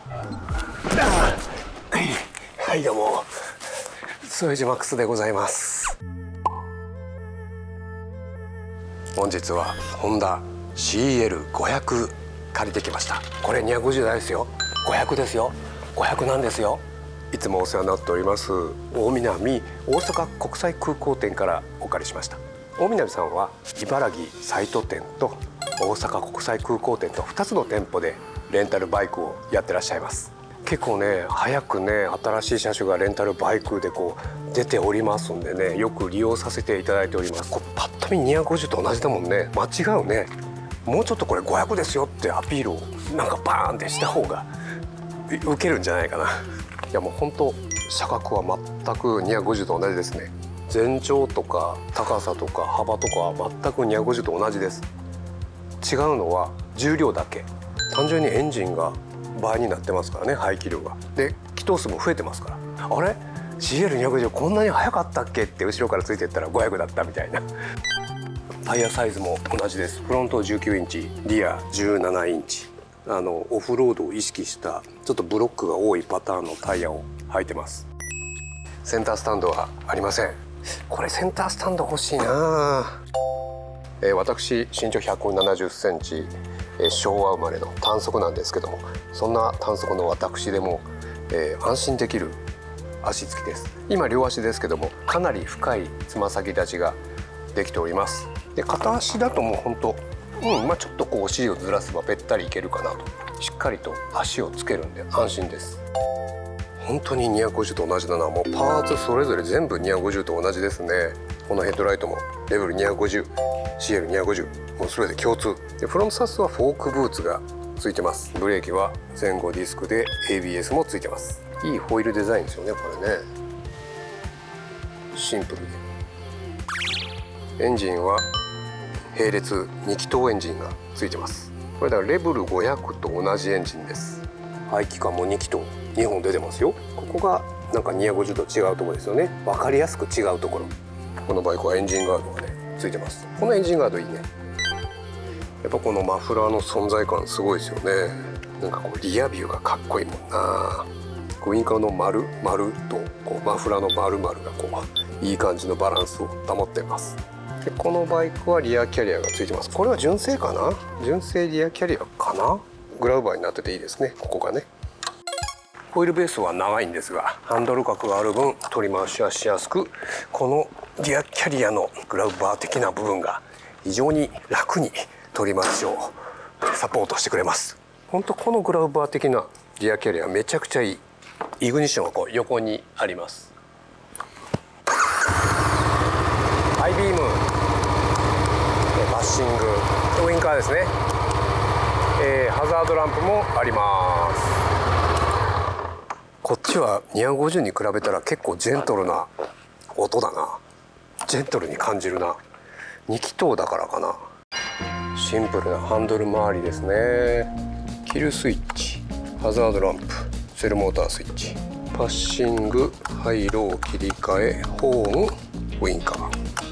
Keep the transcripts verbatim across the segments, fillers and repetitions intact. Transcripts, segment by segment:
はいどうも、副島マックスでございます。本日はホンダ シーエルごひゃく 借りてきました。これにひゃくごじゅう台ですよ。ごひゃくですよ。ごひゃくなんですよ。いつもお世話になっております大南大阪国際空港店からお借りしました。大南さんは茨城サイト店と大阪国際空港店とふたつの店舗でレンタルバイクをやってらっしゃいます。結構ね早くね新しい車種がレンタルバイクでこう出ておりますんでね、よく利用させていただいております。これパッと見にひゃくごじゅうと同じだもんね。間違うね。もうちょっとこれごひゃくですよってアピールをなんかバーンってした方がウケるんじゃないかな。いやもう本当車格は全くにひゃくごじゅうと同じですね。全長とか高さとか幅とかは全くにひゃくごじゅうと同じです。違うのは重量だけ。単純にエンジンが倍になってますからね、排気量が。で気筒数も増えてますから、あれ シーエルにひゃくごじゅう こんなに速かったっけって後ろからついていったらごひゃくだったみたいな。タイヤサイズも同じです。フロントじゅうきゅうインチ、リアじゅうななインチ。あのオフロードを意識したちょっとブロックが多いパターンのタイヤを履いてます。センタースタンドはありません。これセンタースタンド欲しいな。えー、私身長ひゃくななじゅっセンチ、えー、昭和生まれの短足なんですけども、そんな短足の私でも、えー、安心できる足つきです。今両足ですけどもかなり深いつま先立ちができております。で片足だともう本当うんまあちょっとこうお尻をずらせばぺったりいけるかなと。しっかりと足をつけるんで安心です。本当ににひゃくごじゅうと同じだな。もうパーツそれぞれ全部にひゃくごじゅうと同じですね。このヘッドライトもレベルにひゃくごじゅう、シーエルにひゃくごじゅう、もうそれで共通で、フロントサスはフォークブーツがついてます。ブレーキは前後ディスクで エービーエス もついてます。いいホイールデザインですよねこれね。シンプルで、エンジンは並列に気筒エンジンがついてます。これだからレベルごひゃくと同じエンジンです。排気管もに気筒にほん出てますよ。ここがなんかにひゃくごじゅうと違うところですよね。分かりやすく違うところ。このバイクはエンジンガードがねついてます。このエンジンガードいいね。やっぱこのマフラーの存在感すごいですよね。なんかこうリアビューがかっこいいもんな。ウインカーの丸丸とこうマフラーの丸々がこういい感じのバランスを保っています。でこのバイクはリアキャリアがついてます。これは純正かな、純正リアキャリアかな。グラウバーになってていいですね。ここがねホイールベースは長いんですがハンドル角がある分取り回しはしやすく、このリアキャリアのグラウバー的な部分が非常に楽に取り回しをサポートしてくれます。本当このグラウバー的なリアキャリアめちゃくちゃいい。イグニッションがこう横にあります。ハイビーム、バッシング、ウインカーですね。えー、ハザードランプもあります。こっちはにひゃくごじゅうに比べたら結構ジェントルな音だな。ジェントルに感じるな。に気筒だからかな。シンプルなハンドル周りですね。キルスイッチ、ハザードランプ、セルモータースイッチ、パッシング、ハイロー切り替え、ホーン、ウインカー。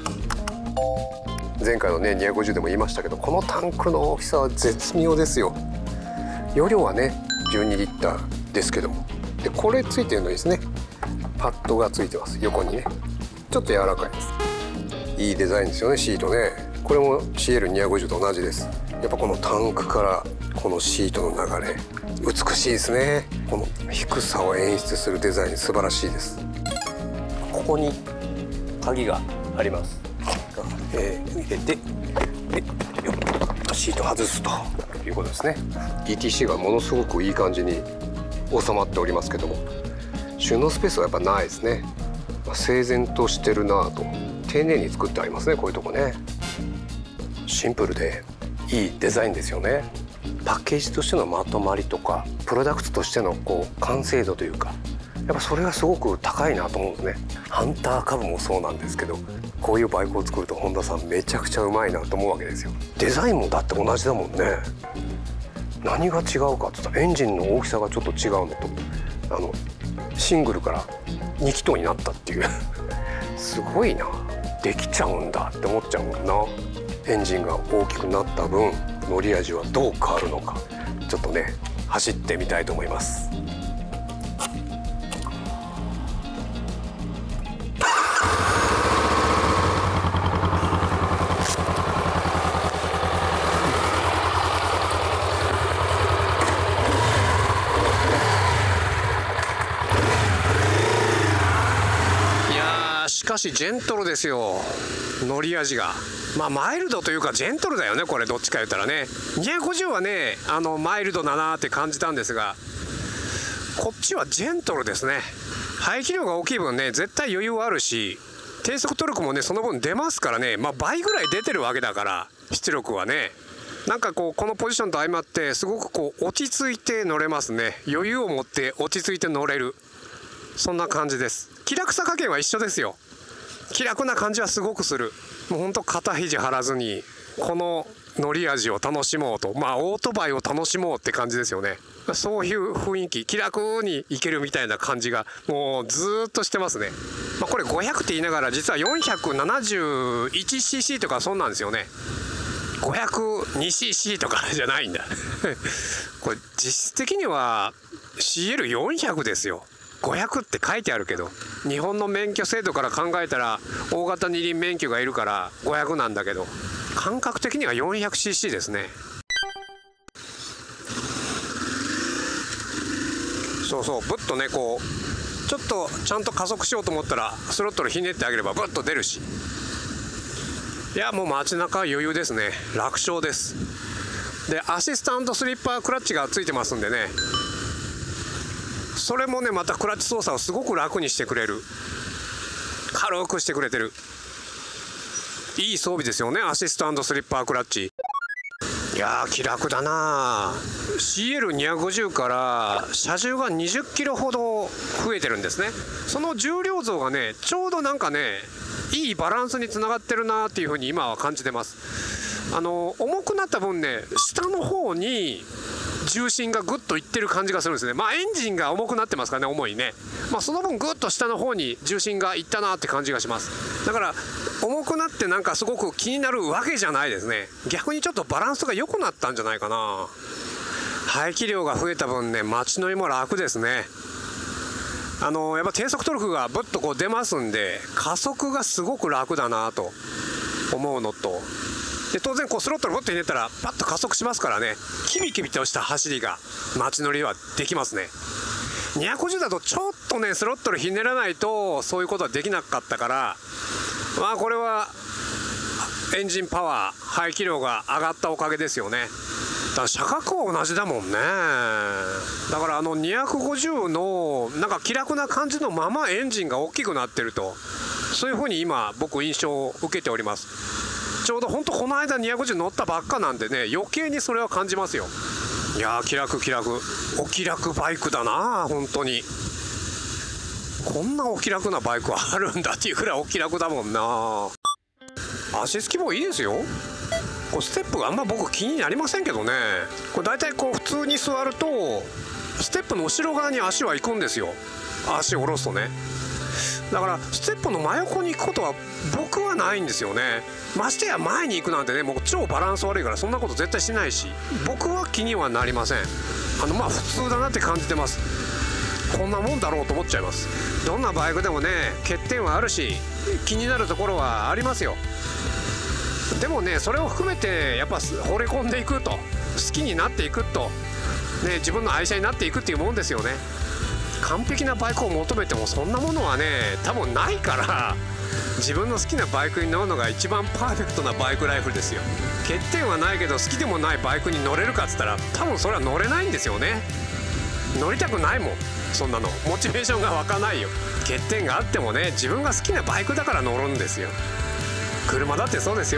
前回のねにひゃくごじゅうでも言いましたけど、このタンクの大きさは絶妙ですよ。容量はねじゅうにリッターですけども、でこれついてるのですね。パッドがついてます横にね。ちょっと柔らかいです。いいデザインですよね。シートね、これも シーエルにひゃくごじゅう と同じです。やっぱこのタンクからこのシートの流れ美しいですね。この低さを演出するデザイン素晴らしいです。ここに鍵があります。えー、入れてでよっシート外すということですね。 イーティーシー がものすごくいい感じに収まっておりますけども、収納スペースはやっぱないですね。まあ、整然としてるなぁと丁寧に作ってありますね。こういうとこねシンプルでいいデザインですよね。パッケージとしてのまとまりとかプロダクトとしてのこう完成度というか、やっぱそれがすごく高いなと思うんですね。ハンターカブもそうなんですけど、こういうバイクを作ると本田さんめちゃくちゃうまいなと思うわけですよ。デザインもだって同じだもんね。何が違うかって言ったらエンジンの大きさがちょっと違うのと、あのシングルからに気筒になったっていうすごいな、できちゃうんだって思っちゃうもんな。エンジンが大きくなった分乗り味はどう変わるのか、ちょっとね走ってみたいと思います。 しかしジェントルですよ、乗り味が。まあマイルドというかジェントルだよね、これどっちか言ったらね。にひゃくごじゅうはね、あのマイルドだなって感じたんですが、こっちはジェントルですね。排気量が大きい分ね、絶対余裕はあるし、低速トルクもねその分出ますからね、まあ倍ぐらい出てるわけだから、出力はね。なんかこうこのポジションと相まってすごくこう落ち着いて乗れますね。余裕を持って落ち着いて乗れる、そんな感じです。気楽さ加減は一緒ですよ。気楽な感じはすごくする。もうほんと肩肘張らずにこの乗り味を楽しもうと、まあオートバイを楽しもうって感じですよね。そういう雰囲気、気楽に行けるみたいな感じがもうずーっとしてますね。まあ、これごひゃくって言いながら実は よんひゃくななじゅういちシーシー とかそんなんですよね。ごひゃくにシーシー とかじゃないんだこれ実質的には シーエルよんひゃく ですよ。ごひゃくって書いてあるけど、日本の免許制度から考えたら大型二輪免許がいるからごひゃくなんだけど、感覚的には よんひゃくシーシー ですね。そうそう、ぶっとねこうちょっとちゃんと加速しようと思ったらスロットルひねってあげればぶっと出るし、いやもう街中は余裕ですね。楽勝です。でアシスタントスリッパークラッチがついてますんでね、それもねまたクラッチ操作をすごく楽にしてくれる、軽くしてくれてる、いい装備ですよね、アシスタントスリッパークラッチ。いやー気楽だな。 シーエルにひゃくごじゅう から車重がにじゅっキロほど増えてるんですね。その重量増がねちょうどなんかねいいバランスにつながってるなっていうふうに今は感じてます。あの重くなった分ね下の方に重心がグッといってる感じがするんですね。まあエンジンが重くなってますからね、重いね。まあその分グッと下の方に重心がいったなって感じがします。だから重くなってなんかすごく気になるわけじゃないですね。逆にちょっとバランスが良くなったんじゃないかな。排気量が増えた分ね街乗りも楽ですね。あのやっぱ低速トルクがぶっとこう出ますんで加速がすごく楽だなと思うのと、で当然こうスロットルボッと入れたらパッと加速しますからね、キビキビとした走りが街乗りはできますね。にひゃくごじゅうだとちょっとねスロットルひねらないとそういうことはできなかったから、まあこれはエンジンパワー排気量が上がったおかげですよね。だから車格は同じだもんね。だからあのにひゃくごじゅうのなんか気楽な感じのままエンジンが大きくなってると、そういうふうに今僕印象を受けております。ちょうど本当この間にひゃくごじゅう乗ったばっかなんでね余計にそれは感じますよ。いやー気楽気楽、お気楽バイクだな本当に。こんなお気楽なバイクあるんだっていうくらいお気楽だもんな。足つきもいいですよ。こうステップがあんま僕気になりませんけどね。これ大体こう普通に座るとステップの後ろ側に足は行くんですよ、足を下ろすとね。だからステップの真横に行くことは僕はないんですよね。ましてや前に行くなんてねもう超バランス悪いからそんなこと絶対しないし、僕は気にはなりません。あのまあ普通だなって感じてます。こんなもんだろうと思っちゃいます。どんなバイクでもね欠点はあるし気になるところはありますよ。でもねそれを含めてやっぱ惚れ込んでいくと、好きになっていくと、ね、自分の愛車になっていくっていうもんですよね。完璧なバイクを求めてもそんなものはね多分ないから、自分の好きなバイクに乗るのが一番パーフェクトなバイクライフですよ。欠点はないけど好きでもないバイクに乗れるかっつったら多分それは乗れないんですよね。乗りたくないもん、そんなのモチベーションが湧かないよ。欠点があってもね自分が好きなバイクだから乗るんですよ。車だってそうですよ。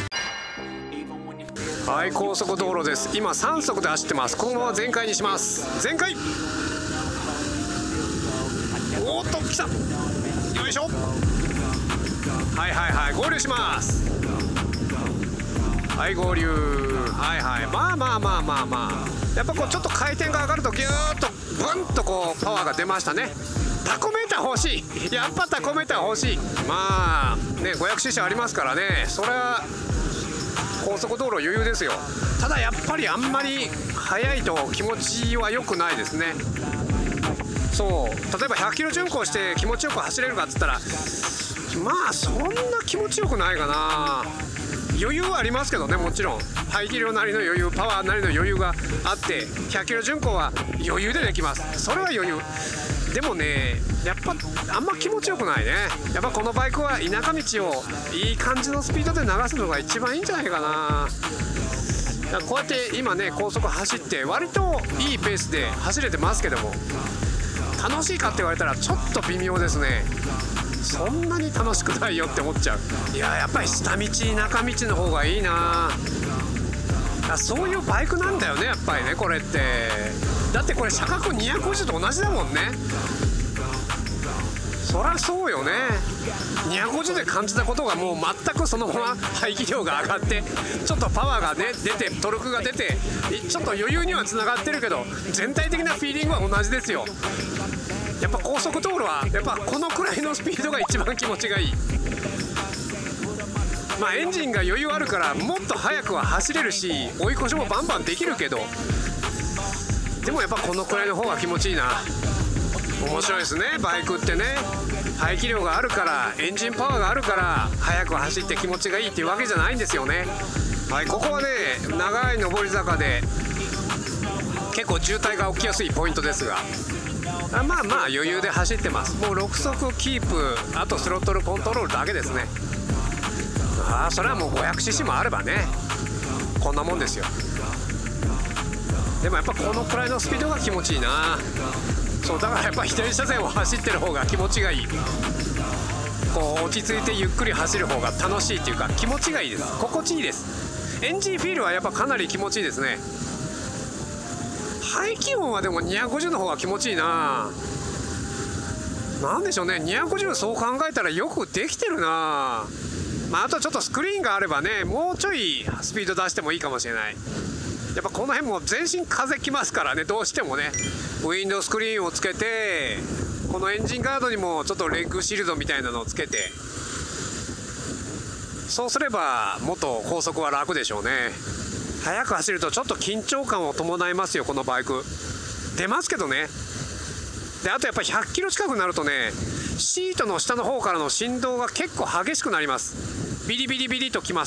はい高速道路です。今さん速で走ってます。このまま全開にします。全開。おーっと来た、よいしょ。はいはいはい合流します。はい合流。はいはいまあまあまあまあまあやっぱこうちょっと回転が上がるとギューッとブンとこうパワーが出ましたね。タコメーター欲しい、やっぱタコメーター欲しい。まあね ごひゃくシーシー ありますからね、それは高速道路余裕ですよ。ただやっぱりあんまり速いと気持ちは良くないですね。そう例えばひゃっキロ巡航して気持ちよく走れるかっつったらまあそんな気持ちよくないかな。余裕はありますけどね、もちろん排気量なりの余裕、パワーなりの余裕があってひゃっキロ巡航は余裕でできます。それは余裕でもね、やっぱあんま気持ちよくないね。やっぱこのバイクは田舎道をいい感じのスピードで流すのが一番いいんじゃないかな。だからこうやって今ね高速走って割といいペースで走れてますけども、楽しいかって言われたらちょっと微妙ですね。そんなに楽しくないよって思っちゃう。いややっぱり下道田舎道の方がいいな。そういうバイクなんだよねやっぱりねこれって。だってこれ車格にひゃくごじゅうと同じだもんね。そりゃそうよね。にひゃくごじゅうで感じたことがもう全くそのまま排気量が上がってちょっとパワーがね出てトルクが出てちょっと余裕にはつながってるけど全体的なフィーリングは同じですよ。やっぱ高速道路はやっぱこのくらいのスピードが一番気持ちがいい。まあエンジンが余裕あるからもっと速くは走れるし追い越しもバンバンできるけど、でもやっぱこのくらいの方が気持ちいいな。面白いですねバイクってね。排気量があるからエンジンパワーがあるから速く走って気持ちがいいっていうわけじゃないんですよね。はい、ここはね長い上り坂で結構渋滞が起きやすいポイントですが、あまあまあ余裕で走ってます。もうろく速キープ、あとスロットルコントロールだけですね。ああそれはもう ごひゃくシーシー もあればねこんなもんですよ。でもやっぱこのくらいのスピードが気持ちいいな。そうだからやっぱ左車線を走ってる方が気持ちがいい。こう落ち着いてゆっくり走る方が楽しいっていうか気持ちがいいです。心地いいです。エンジンフィールはやっぱかなり気持ちいいですね。排気音はでもにひゃくごじゅうの方が気持ちいいな。なんでしょうね、にひゃくごじゅうそう考えたらよくできてるな。まあ、あとちょっとスクリーンがあればねもうちょいスピード出してもいいかもしれない。やっぱこの辺も全身風きますからね、どうしてもねウィンドウスクリーンをつけてこのエンジンガードにもちょっとレッグシールドみたいなのをつけて、そうすればもっと高速は楽でしょうね。速く走るとちょっと緊張感を伴いますよこのバイク。出ますけどね。であとやっぱりひゃっキロ近くなるとねシートの下の方からの振動が結構激しくなります。ビリビリビリときます。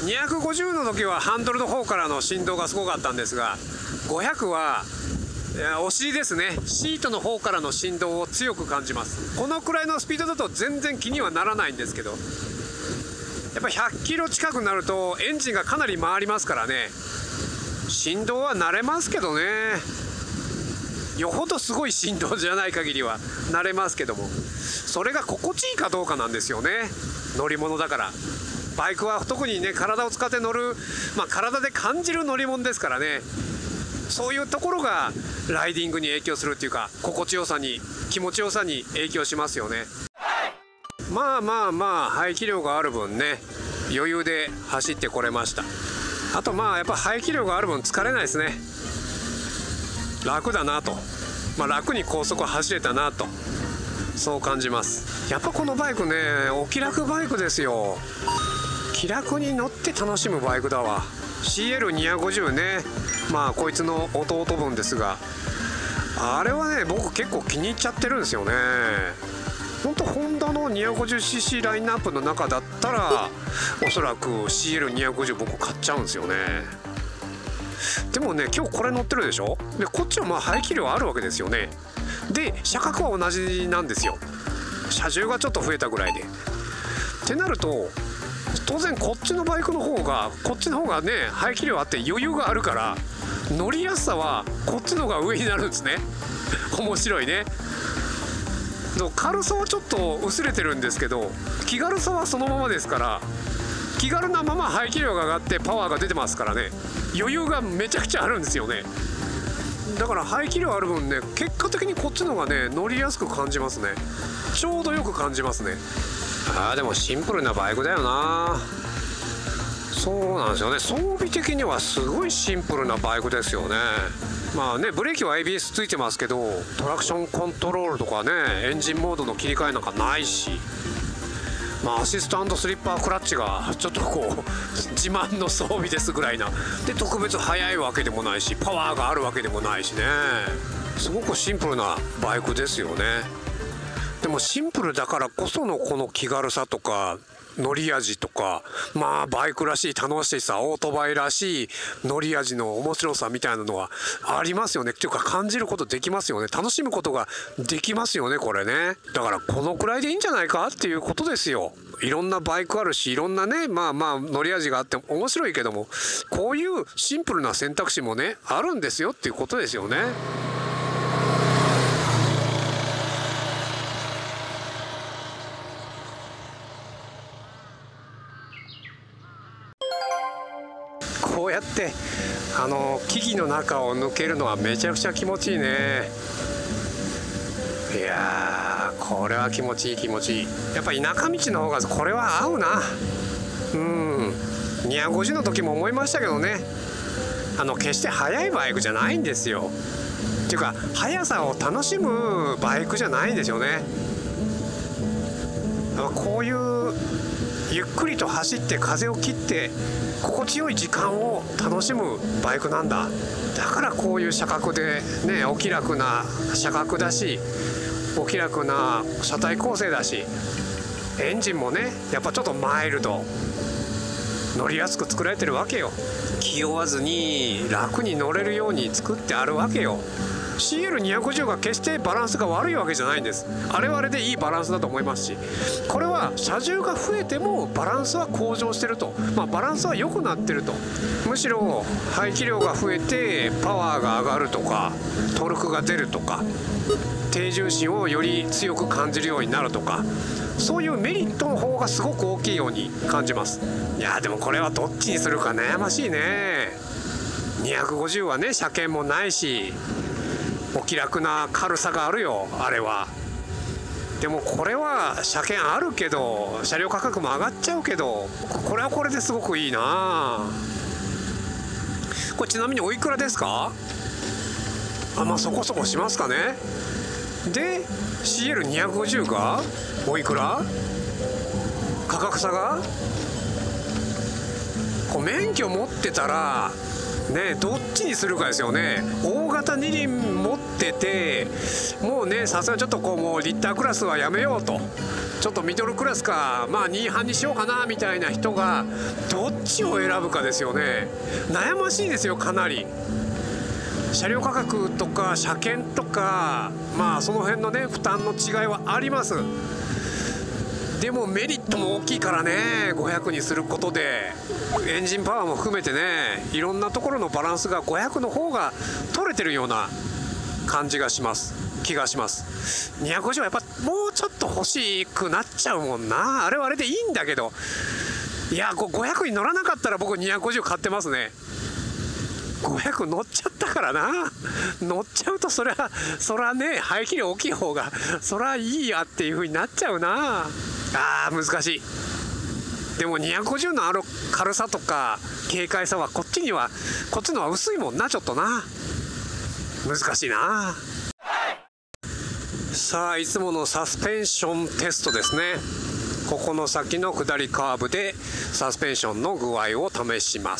にひゃくごじゅうの時はハンドルの方からの振動がすごかったんですが、ごひゃくはお尻ですね、シートの方からの振動を強く感じます。このくらいのスピードだと全然気にはならないんですけど、やっぱひゃっキロ近くなるとエンジンがかなり回りますからね振動は慣れますけどね。よほどすごい振動じゃない限りは慣れますけども、それが心地いいかどうかなんですよね。乗り物だからバイクは特にね体を使って乗る、まあ、体で感じる乗り物ですからね。そういうところがライディングに影響するっていうか心地よさに気持ちよさに影響しますよね。まあまあまあ排気量がある分ね余裕で走ってこれました。あとまあやっぱ排気量がある分疲れないですね。楽だなと、まあ、楽に高速走れたなとそう感じます。やっぱこのバイクねお気楽バイクですよ。気楽に乗って楽しむバイクだわ。 シーエルにひゃくごじゅう ね、まあこいつの弟分ですが、あれはね僕結構気に入っちゃってるんですよね。ほんとホンダの にひゃくごじゅうシーシー ラインナップの中だったらおそらく シーエルにひゃくごじゅう 僕買っちゃうんですよね。でもね今日これ乗ってるでしょ。でこっちはまあ排気量あるわけですよね。で車格は同じなんですよ。車重がちょっと増えたぐらいで。ってなると当然こっちのバイクの方がこっちの方がね排気量あって余裕があるから乗りやすさはこっちの方が上になるんですね。面白いね。軽さはちょっと薄れてるんですけど気軽さはそのままですから、気軽なまま排気量が上がってパワーが出てますからね余裕がめちゃくちゃあるんですよね。だから排気量ある分ね結果的にこっちの方がね乗りやすく感じますね。ちょうどよく感じますね。あーでもシンプルなバイクだよな。そうなんですよね。装備的にはすごいシンプルなバイクですよね。まあねブレーキは エービーエス ついてますけどトラクションコントロールとかねエンジンモードの切り替えなんかないし、 まあアシスト&スリッパークラッチがちょっとこう自慢の装備ですぐらいなで、特別速いわけでもないしパワーがあるわけでもないしね、すごくシンプルなバイクですよね。でもシンプルだからこそのこの気軽さとか乗り味とか、まあバイクらしい楽しさ、オートバイらしい乗り味の面白さみたいなのはありますよね。っていうか感じることできますよね。楽しむことができますよね、これね。だからこのくらいでいいんじゃないかっていうことですよ。いろんなバイクあるし、いろんなね、まあまあ乗り味があって面白いけども、こういうシンプルな選択肢もねあるんですよっていうことですよね。こうやってあの木々の中を抜けるのはめちゃくちゃ気持ちいいね。いやーこれは気持ちいい気持ちいい。やっぱ田舎道の方がこれは合うな。うんにひゃくごじゅうの時も思いましたけどね、あの決して速いバイクじゃないんですよ。っていうか速さを楽しむバイクじゃないんですよね。こういうゆっくりと走って風を切って心地よい時間を楽しむバイクなんだ。だからこういう車格でね、お気楽な車格だし、お気楽な車体構成だし、エンジンもねやっぱちょっとマイルド、乗りやすく作られてるわけよ。気負わずに楽に乗れるように作ってあるわけよ。シーエルにひゃくごじゅう が決してバランスが悪いわけじゃないんです。あれはあれでいいバランスだと思いますし、これは車重が増えてもバランスは向上してると、まあ、バランスは良くなってると。むしろ排気量が増えてパワーが上がるとか、トルクが出るとか、低重心をより強く感じるようになるとか、そういうメリットの方がすごく大きいように感じます。いやでもこれはどっちにするか悩ましいね。にひゃくごじゅうはね車検もないし、お気楽な軽さがあるよあれは。でもこれは車検あるけど車両価格も上がっちゃうけど、これはこれですごくいいな。これちなみにおいくらですか？あ、まあそこそこしますかね。で シーエルにひゃくごじゅう がおいくら？価格差がこう免許持ってたらね、どっちにするかですよね。大型二輪持っててもうね、さすがにちょっとこうもうリッタークラスはやめようと、ちょっとミドルクラスかまあに班にしようかなみたいな人がどっちを選ぶかですよね。悩ましいですよかなり。車両価格とか車検とかまあその辺のね負担の違いはあります。でもメリットも大きいからね、ごひゃくにすることでエンジンパワーも含めてね、いろんなところのバランスがごひゃくの方が取れてるような感じがします気がします。にひゃくごじゅうはやっぱもうちょっと欲しくなっちゃうもんな。あれはあれでいいんだけど、いやごひゃくに乗らなかったら僕にひゃくごじゅう買ってますね。ごひゃく乗っちゃったからな。乗っちゃうとそりゃそりゃね排気量大きい方がそりゃいいやっていう風になっちゃうな。あー難しい。でもにひゃくごじゅうのある軽さとか軽快さはこっちにはこっちのは薄いもんな、ちょっとな。難しいな。さあいつものサスペンションテストですね。ここの先の下りカーブでサスペンションの具合を試します。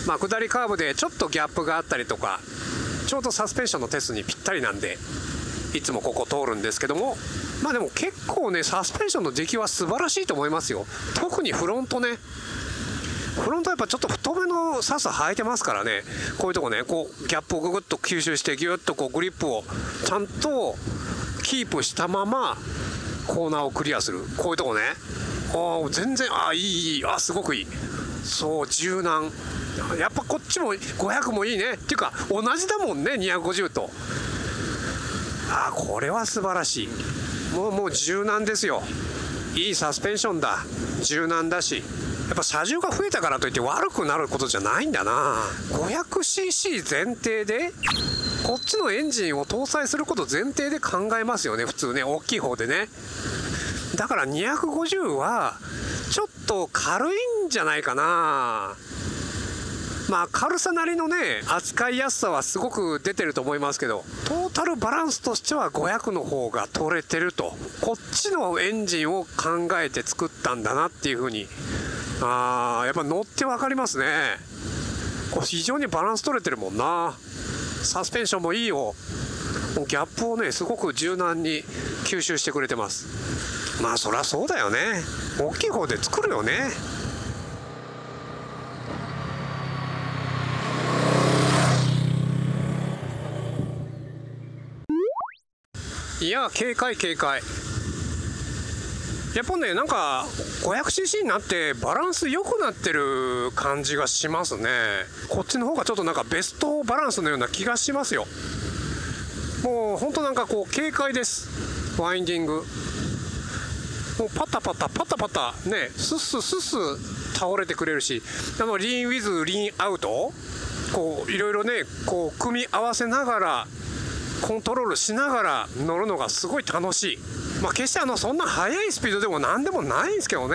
まあ下りカーブでちょっとギャップがあったりとか、ちょうどサスペンションのテストにぴったりなんでいつもここ通るんですけども、まあでも結構ねサスペンションの出来は素晴らしいと思いますよ。特にフロントね、フロントはやっぱちょっと太めのサス履いてますからね、こういうとこねこうギャップをググッと吸収してギュッとこうグリップをちゃんとキープしたままコーナーをクリアする、こういうとこね。ああ全然あいいいい、あすごくいい。そう柔軟、やっぱこっちもごひゃくもいいね。っていうか同じだもんねにひゃくごじゅうと。あこれは素晴らしい。もうもう柔軟ですよ。いいサスペンションだ、柔軟だし、やっぱ車重が増えたからといって悪くなることじゃないんだな。 ごひゃくシーシー 前提でこっちのエンジンを搭載すること前提で考えますよね普通ね、大きい方でね。だからにひゃくごじゅうはちょっと軽いんじゃないかな。 まあ軽さなりのね扱いやすさはすごく出てると思いますけど、トータルバランスとしてはごひゃくの方が取れてると、こっちのエンジンを考えて作ったんだなっていう風に、あーやっぱ乗って分かりますね。これ非常にバランス取れてるもんな。サスペンションもいいよ。もうギャップをねすごく柔軟に吸収してくれてます。まあそりゃそうだよね、大きい方で作るよね。いや警戒警戒。やっぱねなんか ごひゃくシーシー になってバランス良くなってる感じがしますね。こっちの方がちょっとなんかベストバランスのような気がしますよ。もうほんとなんかこう軽快です。ワインディングもうパタパタパタパタねスッススッス倒れてくれるし、あのリーンウィズリーンアウトこういろいろねこう組み合わせながらコントロールしながら乗るのがすごい楽しい。まあ決してあのそんな速いスピードでも何でもないんですけどね。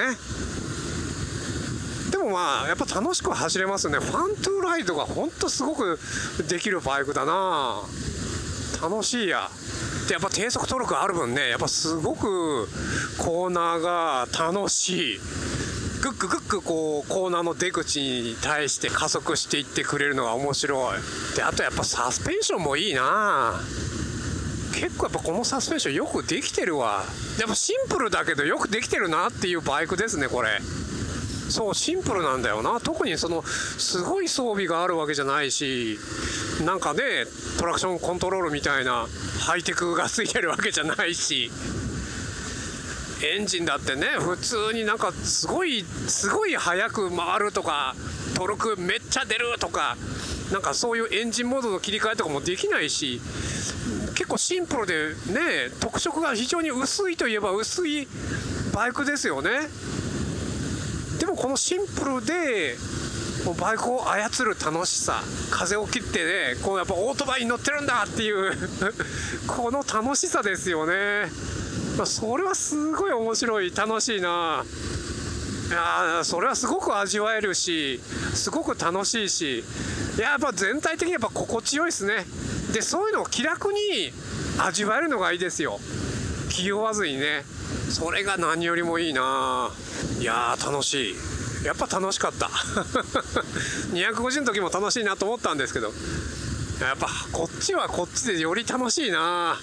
でもまあやっぱ楽しく走れますね。ファントゥーライドがほんとすごくできるバイクだな。楽しいや。でやっぱ低速トルクある分ねやっぱすごくコーナーが楽しい。グッググッグこうコーナーの出口に対して加速していってくれるのが面白い。であとやっぱサスペンションもいいな。結構やっぱこのサスペンションよくできてるわ。やっぱシンプルだけどよくできてるなっていうバイクですねこれ。そうシンプルなんだよな。特にそのすごい装備があるわけじゃないし、なんかねトラクションコントロールみたいなハイテクがついてるわけじゃないし、エンジンだってね普通になんかすごいすごい速く回るとかトルクめっちゃ出るとか、なんかそういうエンジンモードの切り替えとかもできないし、結構シンプルでね特色が非常に薄いといえば薄いバイクですよね。でもこのシンプルでバイクを操る楽しさ、風を切ってねこうやっぱオートバイに乗ってるんだっていうこの楽しさですよね。まあ、それはすごい面白い楽しいな。いやそれはすごく味わえるしすごく楽しいし、やっぱ全体的にやっぱ心地よいですね。でそういうのを気楽に味わえるのがいいですよ。気負わずにね。それが何よりもいいな。いやー楽しい。やっぱ楽しかったにひゃくごじゅうの時も楽しいなと思ったんですけど、やっぱこっちはこっちでより楽しいな。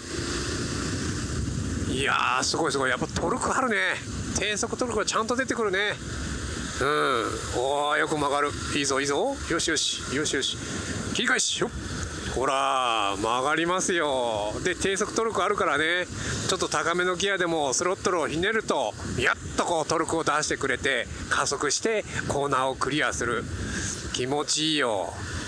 いやーすごいすごい。やっぱトルクあるね。低速トルクがちゃんと出てくるね。うんおーよく曲がる。いいぞいいぞ。よしよしよしよし切り返しよっ。ほら曲がりますよ。で低速トルクあるからね、ちょっと高めのギアでもスロットルをひねるとやっとこうトルクを出してくれて加速してコーナーをクリアする。気持ちいいよ。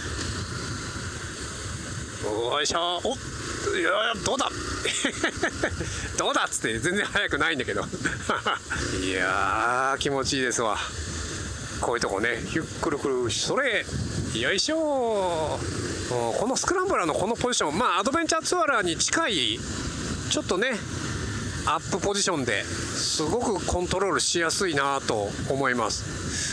よいしょ。おっいやどうだどうだっつって全然速くないんだけどいやー気持ちいいですわ。こういうとこねゆっくるくるそれよいしょ。このスクランブラーのこのポジション、まあアドベンチャーツアラーに近いちょっとねアップポジションですごくコントロールしやすいなと思います。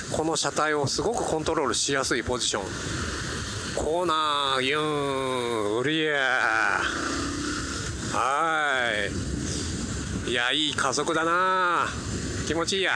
この車体をすごくコントロールしやすいポジション。コーナーユーンウリエーはいいやいい加速だな。気持ちいいや。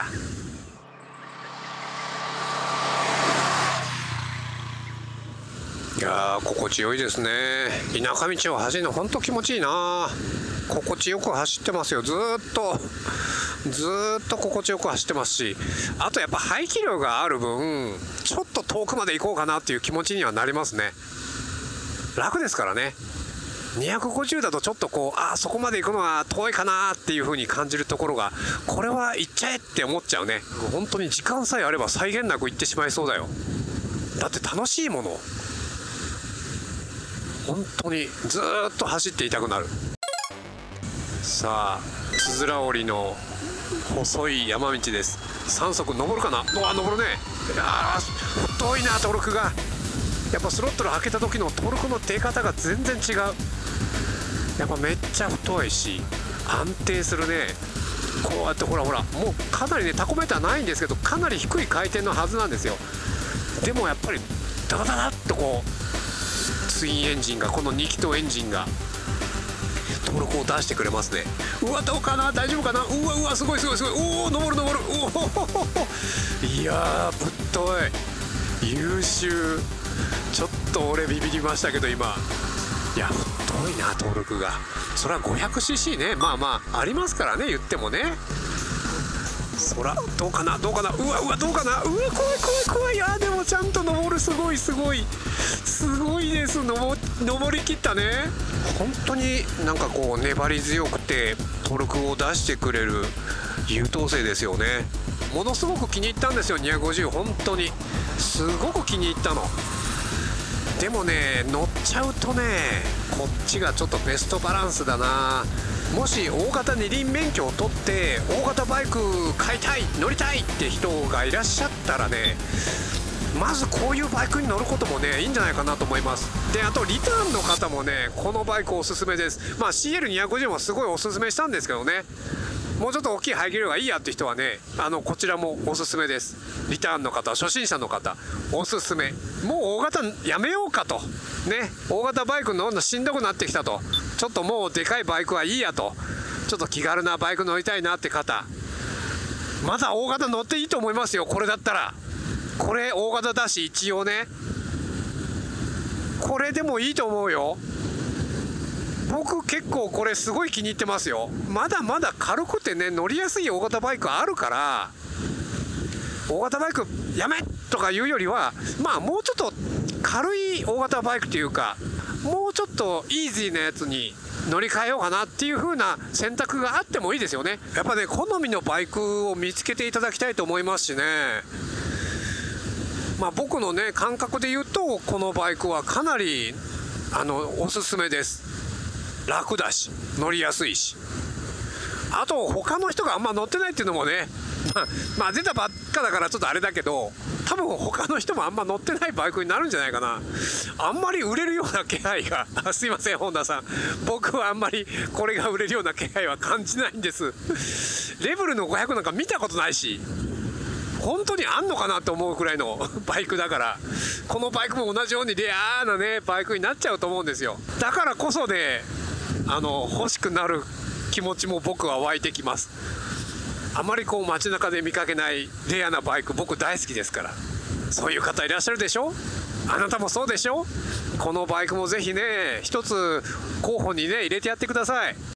いやー心地よいですね。田舎道を走るのほんと気持ちいいな。心地よく走ってますよ。ずーっとずーっと心地よく走ってますし、あとやっぱ排気量がある分ちょっと遠くまで行こうかなっていう気持ちにはなりますね。楽ですからね。にひゃくごじゅうだとちょっとこうあそこまで行くのは遠いかなっていう風に感じるところが、これは行っちゃえって思っちゃうね。本当に時間さえあれば際限なく行ってしまいそうだよ。だって楽しいもの。本当にずーっと走っていたくなる。さあつづら折りの細い山道です。さん速登るかな。うわ登るね。いやー太いなトルクが。やっぱスロットル開けた時のトルクの出方が全然違う。やっぱめっちゃ太いし安定するね。こうやってほらほらもうかなりねタコメーターないんですけどかなり低い回転のはずなんですよ。でもやっぱりダダダダッとこうツインエンジンが、このに気筒エンジンがトルクを出してくれますね。うわどうかな、大丈夫かな。うわうわすごいすごいすごい。おお登る登る。おおいやーぶっとい、優秀。ちょっと俺ビビりましたけど今。いや太いなトルクが。そりゃ ごひゃくシーシー ね、まあまあありますからね、言ってもね。そらどうかなどうかな。うわうわどうかな。うわ怖い怖い怖い。いやでもちゃんと登る。すごいすごいすごいです。登登りきったね。本当になんかこう粘り強くてトルクを出してくれる優等生ですよね。ものすごく気に入ったんですよにひゃくごじゅう。本当にすごく気に入ったの。でもね乗っちゃうとねこっちがちょっとベストバランスだな。もし大型二輪免許を取って大型バイク買いたい乗りたいって人がいらっしゃったらね、まずこういうバイクに乗ることもねいいんじゃないかなと思います。であとリターンの方もねこのバイクおすすめです。まあ シーエルにひゃくごじゅう もすごいおすすめしたんですけどね、もうちょっと大きい排気量がいいやって人はね、あのこちらもおすすめです。リターンの方、初心者の方おすすめ。もう大型やめようかとね、大型バイク乗るのしんどくなってきたと、ちょっともうでかいバイクはいいやと、ちょっと気軽なバイク乗りたいなって方、まだ大型乗っていいと思いますよ。これだったら、これ大型だし一応ね、これでもいいと思うよ。僕結構これすごい気に入ってますよ。まだまだ軽くてね乗りやすい大型バイクあるから、大型バイクやめとかいうよりは、まあもうちょっと軽い大型バイクというか、もうちょっとイージーなやつに乗り換えようかなっていう風な選択があってもいいですよね。やっぱね好みのバイクを見つけていただきたいと思いますしね。まあ僕のね感覚で言うとこのバイクはかなりあのおすすめです。楽だし乗りやすいし、あと他の人があんま乗ってないっていうのもね、まあ、まあ出たばっかだからちょっとあれだけど、多分他の人もあんま乗ってないバイクになるんじゃないかな。あんまり売れるような気配がすいません本田さん、僕はあんまりこれが売れるような気配は感じないんです。レベルのごひゃくなんか見たことないし、本当にあんのかなって思うくらいのバイクだから、このバイクも同じようにレアなねバイクになっちゃうと思うんですよ。だからこそねあの欲しくなる気持ちも僕は湧いてきます。あまりこう街中で見かけないレアなバイク僕大好きですから。そういう方いらっしゃるでしょ。あなたもそうでしょ。このバイクもぜひね一つ候補にね入れてやってください。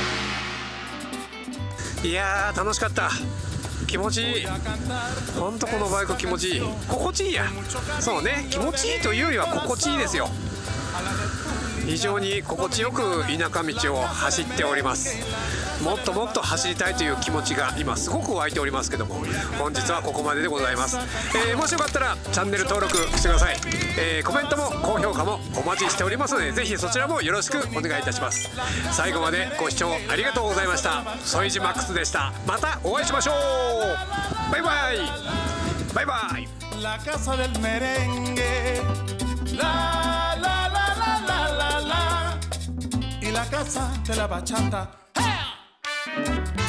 いやー楽しかった、気持ちいい。ほんとこのバイク気持ちいい、心地いいや。そうね、気持ちいいというよりは心地いいですよ。非常に心地よく田舎道を走っております。もっともっと走りたいという気持ちが今すごく湧いておりますけども、本日はここまででございます。えー、もしよかったらチャンネル登録してください。えー、コメントも高評価もお待ちしておりますので、ぜひそちらもよろしくお願いいたします。最後までご視聴ありがとうございました。ソイジマックスでした。またお会いしましょう。バイバイバイバイ。La casa del merengue, la la la la la la la, y la casa de la bachata. ¡Hey!